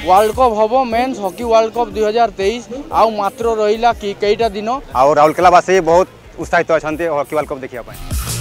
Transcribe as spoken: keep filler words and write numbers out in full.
World cup हम men's hockey world cup दुई हजार तेईस आउ मात्र रहा कि कईटा दिन। आउ राउरकेलावासी बहुत उत्साहित अच्छा हॉकी वर्ल्ड कप देखा।